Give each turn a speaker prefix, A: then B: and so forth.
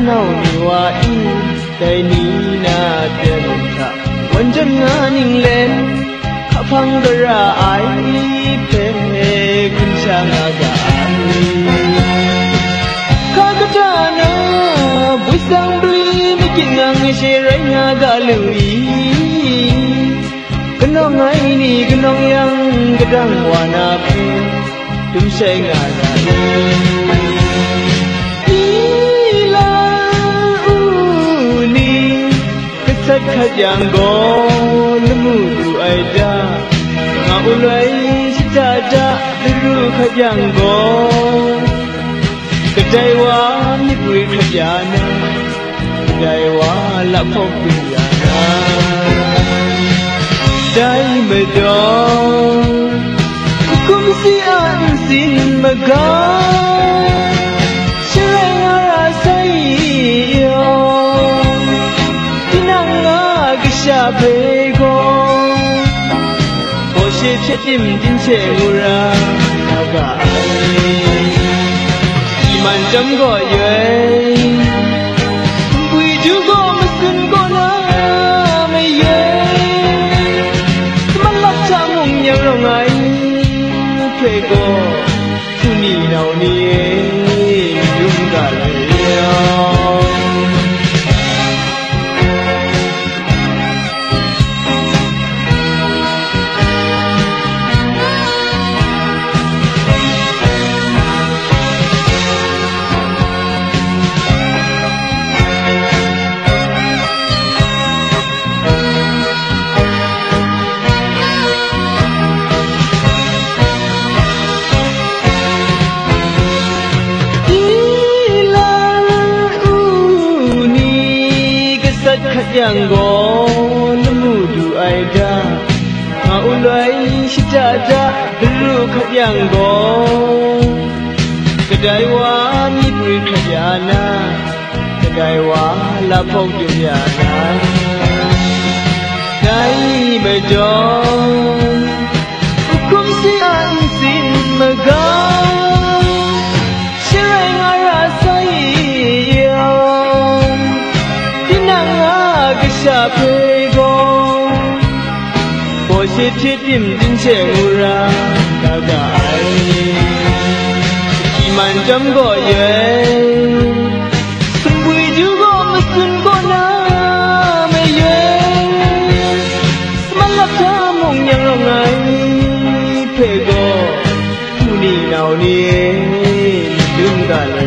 A: nau ni wa i dai ni na ten tha wan jan nga ning len kha phang da ra ai pe kun cha nga ga ai kha ka ta na bu sang bli mi kin ngang she rai nga ga lu i kanong ai ni kanong yang kadang wa na pu tum se nga ga khát giang go lemu du ai da nga ulai sita da ru khát giang go kadai wa mi pui khát yana kadai wa la phok pi yana dai me do kum si an sin ma ga下背公，我是确定真切无人那个爱，一满整个月，不就我们生过那没缘，怎么老长梦样容爱，推过祝你老年勇敢了。yang go lemu du ai da ma ulai sita da ru khat yang go kadai wa mi pri khat yana kadai wa la phok yu yana dai me do kum si an sin ma ga shirai nga ra sai下背公，我是铁定真切无人那个爱，一满整个月，从未就我们顺过那没缘，什么那他梦样容爱陪过，祝你老年勇敢了。